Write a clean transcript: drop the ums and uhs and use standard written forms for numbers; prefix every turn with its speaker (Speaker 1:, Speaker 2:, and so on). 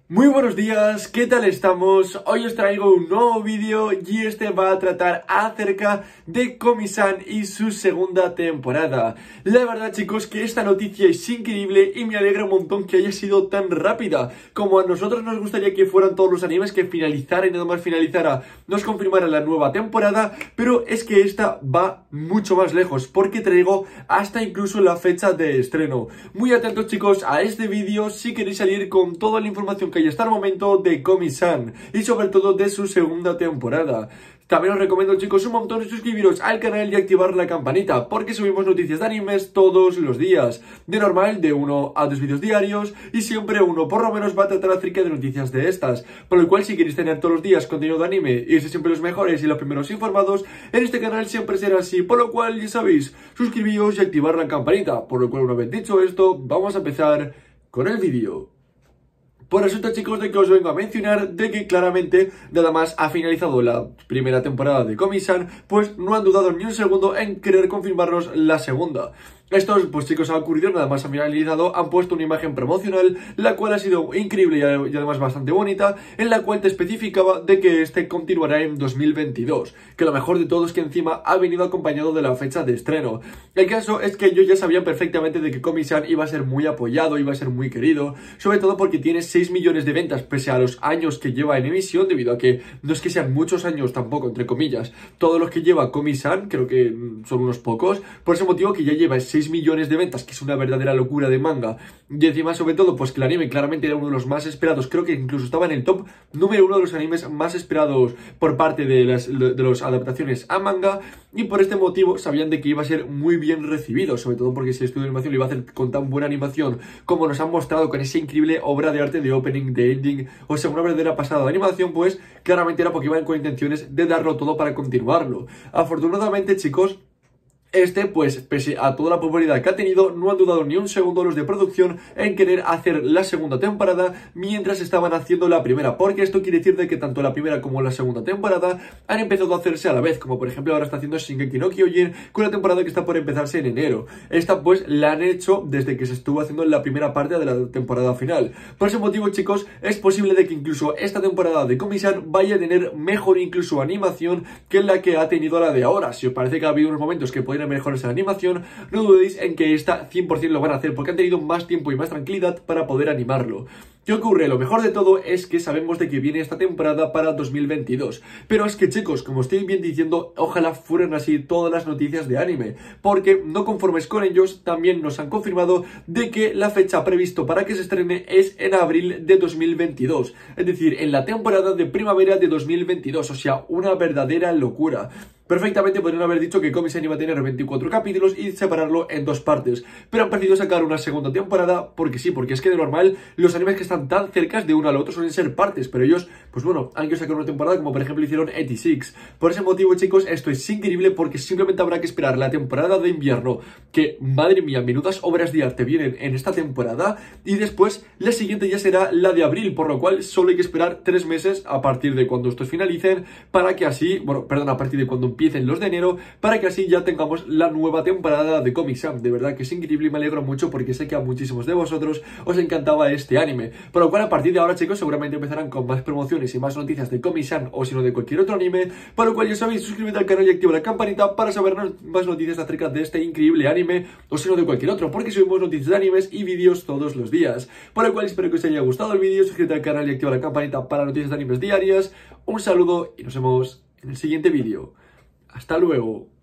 Speaker 1: Muy buenos días, ¿qué tal estamos? Hoy os traigo un nuevo vídeo y este va a tratar acerca de Komi-san y su segunda temporada. La verdad, chicos, que esta noticia es increíble y me alegra un montón que haya sido tan rápida. Como a nosotros nos gustaría que fueran todos los animes, que finalizara y nada más finalizara nos confirmara la nueva temporada, pero es que esta va mucho más lejos porque traigo hasta incluso la fecha de estreno. Muy atentos, chicos, a este vídeo si queréis salir con toda la información que hay hasta el momento de Komi-san y sobre todo de su segunda temporada. También os recomiendo, chicos, un montón de suscribiros al canal y activar la campanita, porque subimos noticias de animes todos los días. De normal, de 1 a 2 vídeos diarios, y siempre uno por lo menos va a tratar acerca de noticias de estas. Por lo cual, si queréis tener todos los días contenido de anime y ser siempre los mejores y los primeros informados, en este canal siempre será así. Por lo cual, ya sabéis, suscribíos y activar la campanita. Por lo cual, una vez dicho esto, vamos a empezar con el vídeo. Pues resulta, chicos, de que os vengo a mencionar de que claramente nada más ha finalizado la primera temporada de Komi-san, pues no han dudado ni un segundo en querer confirmarnos la segunda. Esto, pues, chicos, ha ocurrido, nada más ha finalizado, han puesto una imagen promocional, la cual ha sido increíble y además bastante bonita, en la cual te especificaba de que este continuará en 2022, que lo mejor de todo es que encima ha venido acompañado de la fecha de estreno. El caso es que ellos ya sabían perfectamente de que Komi-san iba a ser muy apoyado, iba a ser muy querido, sobre todo porque tiene 6 millones de ventas, pese a los años que lleva en emisión, debido a que no es que sean muchos años tampoco, entre comillas, todos los que lleva Komi-san, creo que son unos pocos, por ese motivo que ya lleva 6 millones de ventas, que es una verdadera locura de manga, y encima sobre todo pues que el anime claramente era uno de los más esperados, creo que incluso estaba en el top número 1 de los animes más esperados por parte de las adaptaciones a manga, y por este motivo sabían de que iba a ser muy bien recibido, sobre todo porque si el estudio de animación lo iba a hacer con tan buena animación como nos han mostrado con esa increíble obra de arte de opening, de ending, o sea, una verdadera pasada de animación, pues claramente era porque iban con intenciones de darlo todo para continuarlo. Afortunadamente, chicos, pues, pese a toda la popularidad que ha tenido, no han dudado ni un segundo los de producción en querer hacer la segunda temporada mientras estaban haciendo la primera, porque esto quiere decir de que tanto la primera como la segunda temporada han empezado a hacerse a la vez, como por ejemplo ahora está haciendo Shingeki no Kyojin con una temporada que está por empezarse en enero. Esta pues la han hecho desde que se estuvo haciendo en la primera parte de la temporada final. Por ese motivo, chicos, es posible de que incluso esta temporada de Komi-san vaya a tener mejor incluso animación que la que ha tenido la de ahora. Si os parece que ha habido unos momentos que podrían mejores en la animación, no dudéis en que esta 100% lo van a hacer porque han tenido más tiempo y más tranquilidad para poder animarlo. ¿Qué ocurre? Lo mejor de todo es que sabemos de que viene esta temporada para 2022. Pero es que, chicos, como estoy bien diciendo, ojalá fueran así todas las noticias de anime, porque no conformes con ellos, también nos han confirmado de que la fecha previsto para que se estrene es en abril de 2022, es decir, en la temporada de primavera de 2022, o sea, una verdadera locura. Perfectamente podrían haber dicho que Komi-san iba a tener 24 capítulos y separarlo en 2 partes, pero han preferido sacar una segunda temporada porque sí, porque es que de normal los animes que están tan cerca de uno al otro suelen ser partes, pero ellos, pues bueno, han querido sacar una temporada como por ejemplo hicieron 86. Por ese motivo, chicos, esto es increíble porque simplemente habrá que esperar la temporada de invierno, que madre mía, menudas obras de arte vienen en esta temporada, y después la siguiente ya será la de abril, por lo cual solo hay que esperar 3 meses a partir de cuando estos finalicen para que así, bueno, perdón, a partir de cuando empiecen los de enero, para que así ya tengamos la nueva temporada de Komi-san. De verdad que es increíble y me alegro mucho porque sé que a muchísimos de vosotros os encantaba este anime, por lo cual a partir de ahora, chicos, seguramente empezarán con más promociones y más noticias de Komi-san o si no de cualquier otro anime, por lo cual ya sabéis, suscríbete al canal y activa la campanita para saber más noticias acerca de este increíble anime o si no de cualquier otro, porque subimos noticias de animes y vídeos todos los días. Por lo cual espero que os haya gustado el vídeo, suscríbete al canal y activa la campanita para noticias de animes diarias. Un saludo y nos vemos en el siguiente vídeo. Hasta luego.